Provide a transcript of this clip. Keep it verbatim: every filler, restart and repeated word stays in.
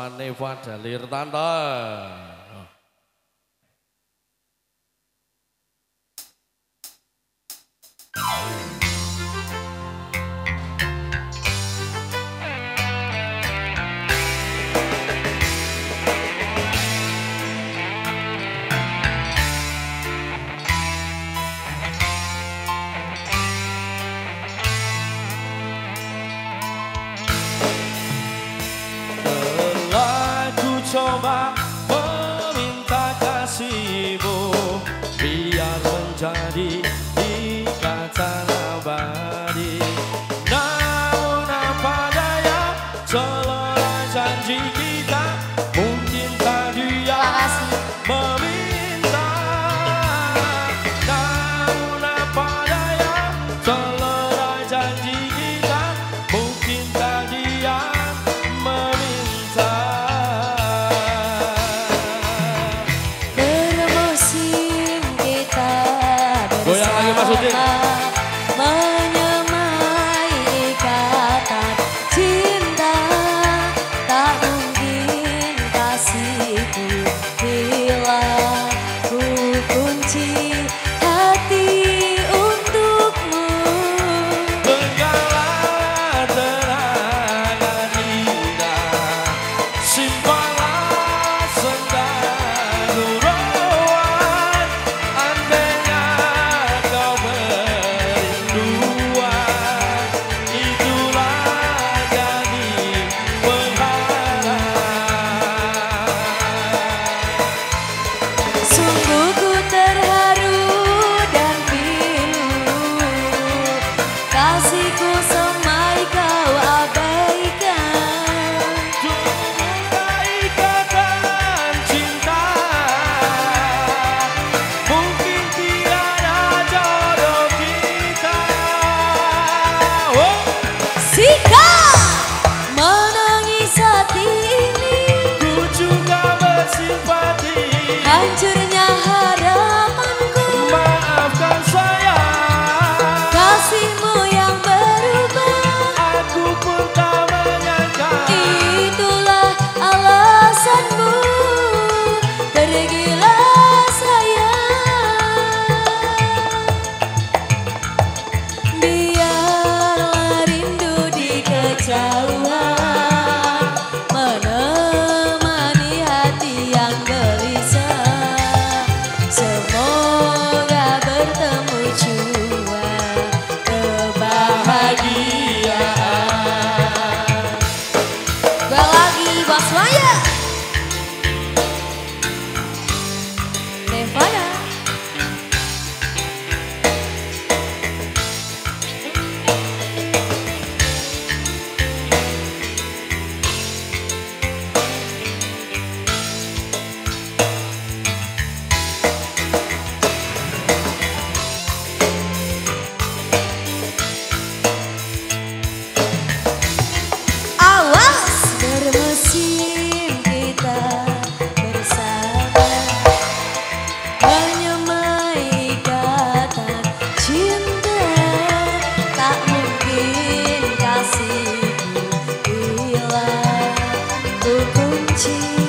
Neva Dalir Tante. Coba meminta kasihmu biar menjadi ikatan abadi. Namun apa daya, selera janji kita mungkin tak dia meminta. Namun apa daya, selera janji kita mungkin tak dia meminta. Goyang lagi Mas Udin. Menyemai ikatan cinta, tak mungkin kasihku bila ku kunci hati untukmu. Benggalah terangan indah, simpanlah sendal nurwan, andainya hancurnya harapanku. Maafkan saya, kasihmu yang berubah. aku pun tak menyangka. Itulah alasanmu, pergilah sayang. Biarlah rindu di kejauhan menemani hati yang gelisah. Semoga bertemu jua kebahagiaan. Gue lagi Bos Maya Nevada. Kunci